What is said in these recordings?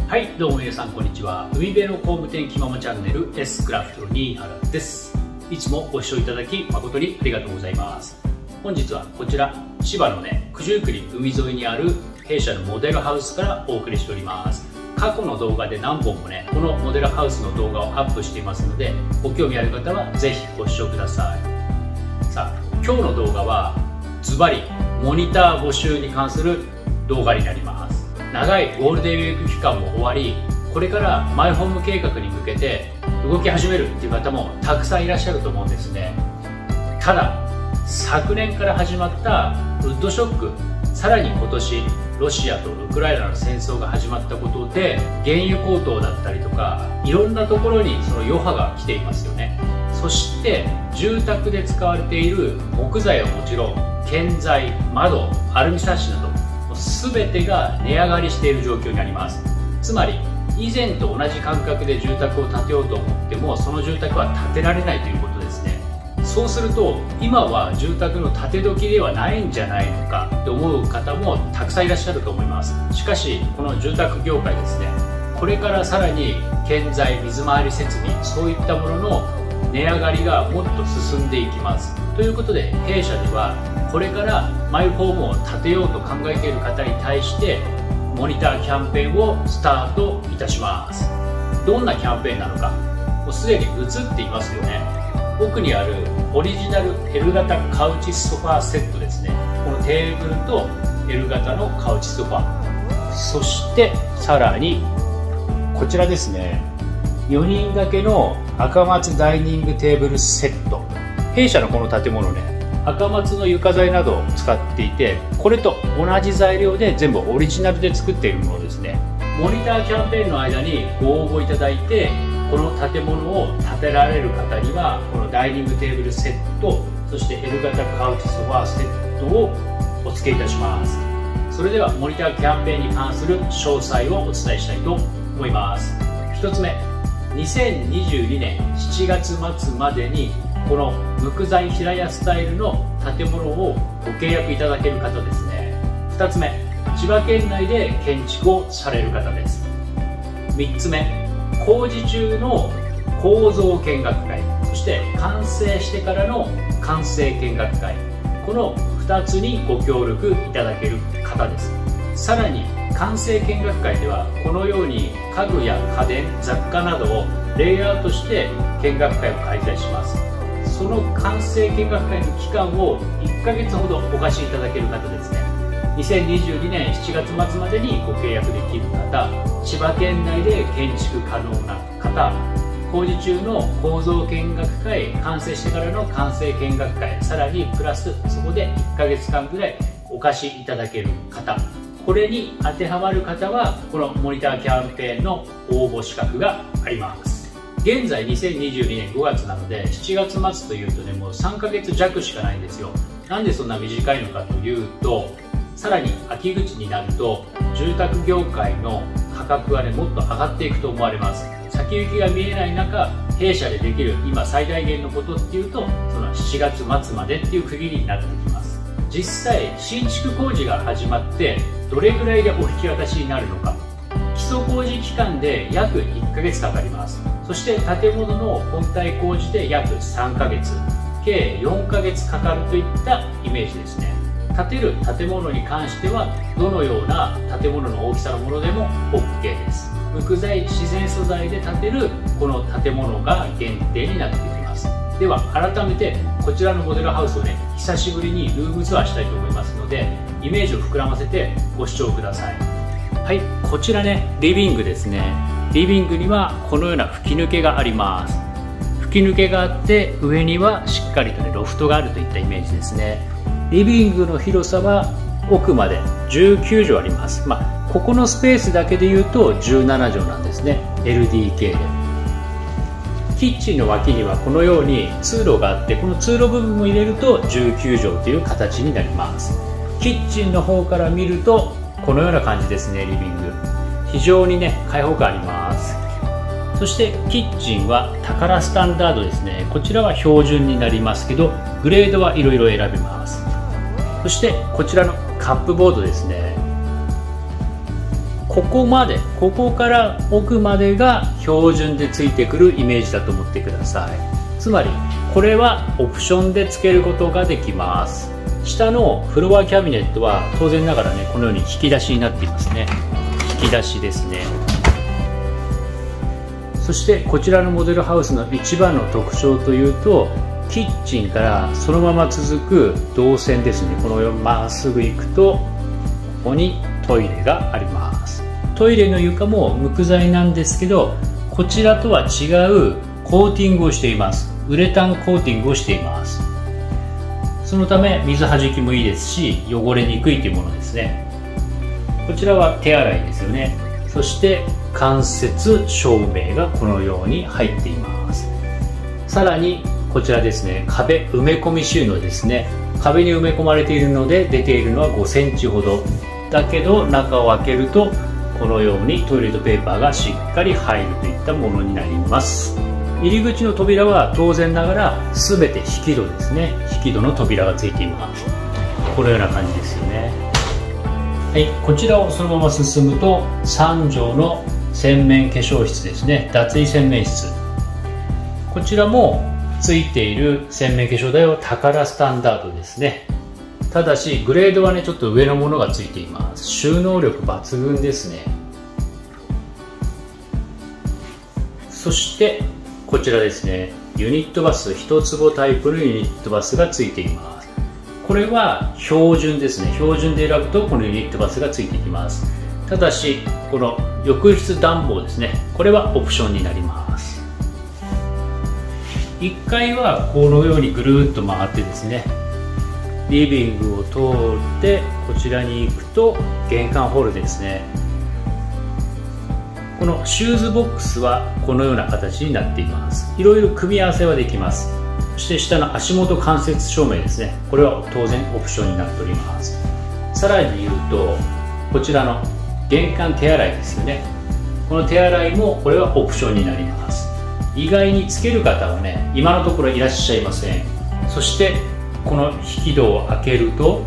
はい、どうも皆さんこんにちは。海辺の工務店気ままチャンネル S クラフト新原です。いつもご視聴いただき誠にありがとうございます。本日はこちら千葉のね九十九里海沿いにある弊社のモデルハウスからお送りしております。過去の動画で何本もねこのモデルハウスの動画をアップしていますので、ご興味ある方はぜひご視聴ください。さあ、今日の動画はズバリモニター募集に関する動画になります。長いゴールデンウィーク期間も終わり、これからマイホーム計画に向けて動き始めるっていう方もたくさんいらっしゃると思うんですね。ただ昨年から始まったウッドショック、さらに今年ロシアとウクライナの戦争が始まったことで原油高騰だったりとか、いろんなところにその余波が来ていますよね。そして住宅で使われている木材はもちろん建材、窓、アルミサッシなど全てが値上がりしている状況にあります。つまり以前と同じ感覚で住宅を建てようと思ってもその住宅は建てられないということですね。そうすると今は住宅の建て時ではないんじゃないのかと思う方もたくさんいらっしゃると思います。しかしこの住宅業界ですね、これからさらに建材、水回り設備、そういったものの値上がりがもっと進んでいきます。ということで弊社ではこれからマイホームを建てようと考えている方に対してモニターキャンペーンをスタートいたします。どんなキャンペーンなのか、もうすでに映っていますよね。奥にあるオリジナル L 型カウチソファーセットですね。このテーブルと L 型のカウチソファー、そしてさらにこちらですね、4人掛けの赤松ダイニングテーブルセット。弊社のこの建物ね、赤松の床材などを使っていて、これと同じ材料で全部オリジナルで作っているものですね。モニターキャンペーンの間にご応募いただいて、この建物を建てられる方にはこのダイニングテーブルセット、そして L 型カウチソファーセットをお付けいたします。それではモニターキャンペーンに関する詳細をお伝えしたいと思います。1つ目、2022年7月末までにこの無垢材平屋スタイルの建物をご契約いただける方ですね。2つ目、千葉県内で建築をされる方です。3つ目、工事中の構造見学会、そして完成してからの完成見学会、この2つにご協力いただける方です。さらに完成見学会ではこのように家具や家電、雑貨などをレイアウトして見学会を開催します。その完成見学会の期間を1ヶ月ほどお貸しいただける方ですね。2022年7月末までにご契約できる方、千葉県内で建築可能な方、工事中の構造見学会、完成してからの完成見学会、さらにプラスそこで1ヶ月間ぐらいお貸しいただける方、これに当てはまる方はこのモニターキャンペーンの応募資格があります。現在2022年5月なので7月末というとね、もう3ヶ月弱しかないんですよ。なんでそんな短いのかというと、さらに秋口になると住宅業界の価格はねもっと上がっていくと思われます。先行きが見えない中、弊社でできる今最大限のことっていうとその7月末までっていう区切りになってきます。実際新築工事が始まってどれぐらいでお引き渡しになるのか、基礎工事期間で約1ヶ月かかります。そして建物の本体工事で約3ヶ月、計4ヶ月かかるといったイメージですね。建てる建物に関してはどのような建物の大きさのものでも OK です。無垢材、自然素材で建てるこの建物が限定になってきます。では改めてこちらのモデルハウスをね久しぶりにルームツアーしたいと思いますので、イメージを膨らませてご視聴ください。はい、こちらねリビングですね。リビングにはこのような吹き抜けがあります。吹き抜けがあって上にはしっかりとねロフトがあるといったイメージですね。リビングの広さは奥まで19畳あります。ここのスペースだけでいうと17畳なんですね。 LDK でキッチンの脇にはこのように通路があって、この通路部分も入れると19畳という形になります。キッチンの方から見るとこのような感じですね。リビング非常にね開放感あります。そしてキッチンはタカラスタンダードですね。こちらは標準になりますけどグレードはいろいろ選べます。そしてこちらのカップボードですね。 ここから奥までが標準でついてくるイメージだと思ってください。つまりこれはオプションでつけることができます。下のフロアキャビネットは当然ながらね、このように引き出しになっていますね。引き出しですね。そしてこちらのモデルハウスの一番の特徴というと、キッチンからそのまま続く動線ですね。このようにまっすぐ行くと、ここにトイレがあります。トイレの床も無垢材なんですけど、こちらとは違うコーティングをしています。ウレタンコーティングをしています。そのため水はじきもいいですし、汚れにくいというものですね。こちらは手洗いですよね。そして間接照明がこのように入っています。さらにこちらですね、壁埋め込み収納ですね。壁に埋め込まれているので出ているのは5センチほどだけど、中を開けるとこのようにトイレットペーパーがしっかり入るといったものになります。入り口の扉は当然ながら全て引き戸ですね。引き戸の扉がついています。このような感じですよね。はい、こちらをそのまま進むと3畳の洗面化粧室ですね。脱衣洗面室。こちらもついている洗面化粧台はタカラスタンダードですね。ただしグレードはね、ちょっと上のものがついています。収納力抜群ですね。そしてこちらですね、ユニットバス、一坪タイプのユニットバスがついています。これは標準ですね。標準で選ぶとこのユニットバスがついてきます。ただしこの浴室暖房ですね、これはオプションになります。1階はこのようにぐるっと回ってですね、リビングを通ってこちらに行くと玄関ホールですね。このシューズボックスはこのような形になっています。いろいろ組み合わせはできます。そして下の足元間接照明ですね、これは当然オプションになっております。さらに言うとこちらの玄関手洗いですよね。この手洗いもこれはオプションになります。意外につける方はね、今のところいらっしゃいません。そしてこの引き戸を開けると、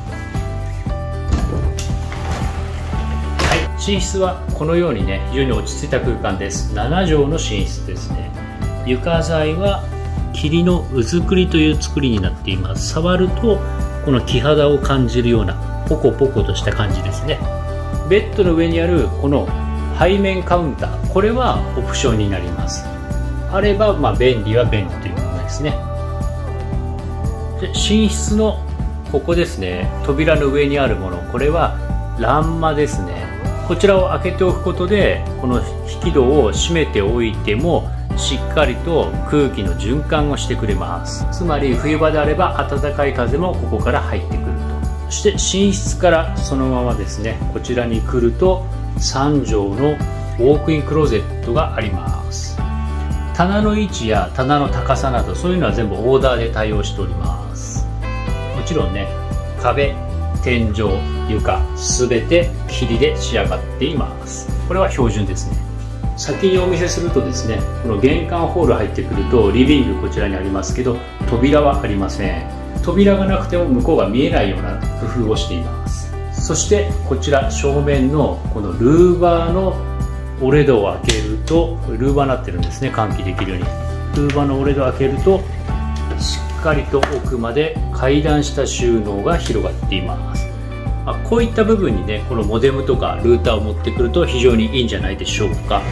寝室はこのようにね、非常に落ち着いた空間です。7畳の寝室ですね。床材は桐のうずくりという作りになっています。触るとこの木肌を感じるようなポコポコとした感じですね。ベッドの上にあるこの背面カウンター、これはオプションになります。あれば便利は便利というものですね。で、寝室のここですね、扉の上にあるもの、これは欄間ですね。こちらを開けておくことでこの引き戸を閉めておいてもしっかりと空気の循環をしてくれます。つまり冬場であれば暖かい風もここから入ってくると。そして寝室からそのままですね、こちらに来ると3畳のウォークインクローゼットがあります。棚の位置や棚の高さなどそういうのは全部オーダーで対応しております。もちろんね、壁、天井、床すべて桐で仕上がっています。これは標準ですね。先にお見せするとですね、この玄関ホール入ってくるとリビングこちらにありますけど、扉はありません。扉がなくても向こうが見えないような工夫をしています。そしてこちら正面のこのルーバーの折れ戸を開けると、これルーバーになってるんですね、換気できるように。ルーバーの折れ戸を開けるとしっかりと奥まで階段下収納が広がっています。こういった部分にね、このモデムとかルーターを持ってくると非常にいいんじゃないでしょうか。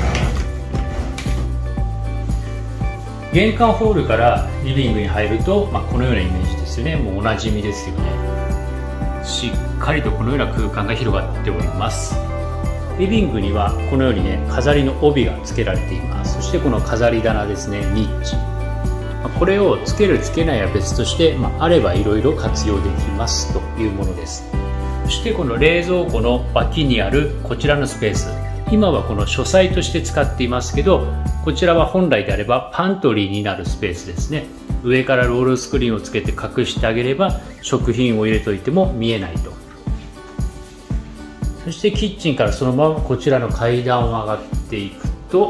玄関ホールからリビングに入ると、このようなイメージですよね。もうおなじみですよね。しっかりとこのような空間が広がっております。リビングにはこのようにね、飾りの帯が付けられています。そしてこの飾り棚ですね、ニッチ。これをつけるつけないは別として、あればいろいろ活用できますというものです。そしてこの冷蔵庫の脇にあるこちらのスペース、今はこの書斎として使っていますけど、こちらは本来であればパントリーになるスペースですね。上からロールスクリーンをつけて隠してあげれば食品を入れといても見えないと。そしてキッチンからそのままこちらの階段を上がっていくと、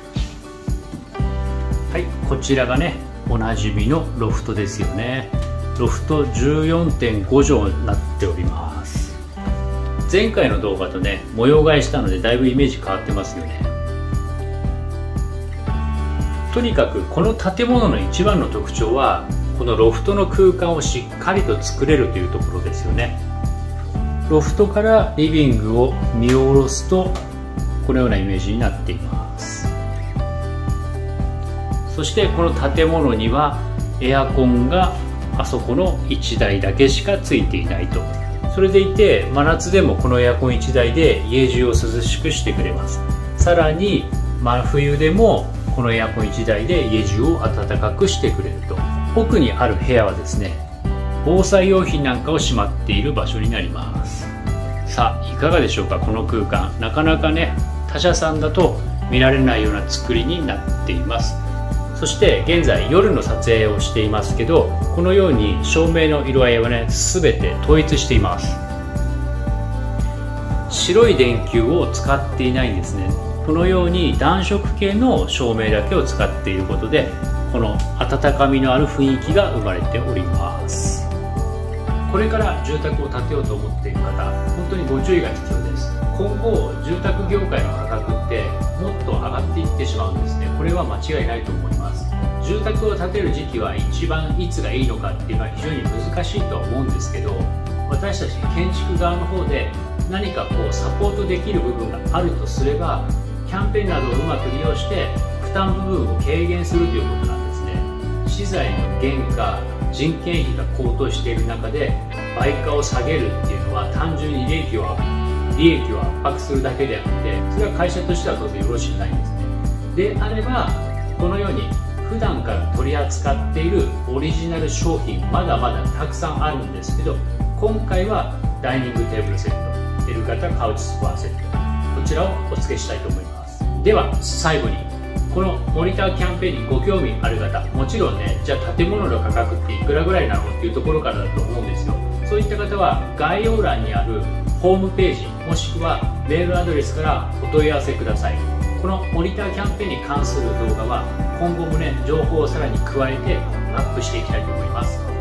はい、こちらがね、おなじみのロフトですよね。 ロフト 14.5 畳になっております。前回の動画とね模様替えしたのでだいぶイメージ変わってますよね。とにかくこの建物の一番の特徴はこのロフトの空間をしっかりと作れるというところですよね。ロフトからリビングを見下ろすとこのようなイメージになっています。そしてこの建物にはエアコンがあそこの1台だけしかついていないと。それでいて真夏でもこのエアコン1台で家中を涼しくしてくれます。さらに真冬でもこのエアコン1台で家中を暖かくしてくれると。奥にある部屋はですね、防災用品なんかをしまっている場所になります。さあいかがでしょうか。この空間なかなかね他社さんだと見られないような作りになっています。そして現在夜の撮影をしていますけど、このように照明の色合いはね全て統一しています。白い電球を使っていないんですね。このように暖色系の照明だけを使っていることでこの温かみのある雰囲気が生まれております。これから住宅を建てようと思っている方、本当にご注意が必要です。今後住宅業界の価格ってもっと上がっていってしまうんですね。これは間違いないと思います。住宅を建てる時期は一番いつがいいのかっていうのは非常に難しいとは思うんですけど、私たち建築側の方で何かこうサポートできる部分があるとすれば、キャンペーンなどをうまく利用して負担部分を軽減するということなんですね。資材の原価、人件費が高騰している中で売価を下げるっていうのは単純に利益を圧迫するだけであって、それは会社としては当然よろしくないんですね。であればこのように普段から取り扱っているオリジナル商品まだまだたくさんあるんですけど、今回はダイニングテーブルセット、L 型カウチソファーセット、こちらをお付けしたいと思います。では最後にこのモニターキャンペーンにご興味ある方、もちろんねじゃあ建物の価格っていくらぐらいなのっていうところからだと思うんですよ。そういった方は概要欄にあるホームページもしくはメールアドレスからお問い合わせください。このモニターキャンペーンに関する動画は今後もね情報をさらに加えてアップしていきたいと思います。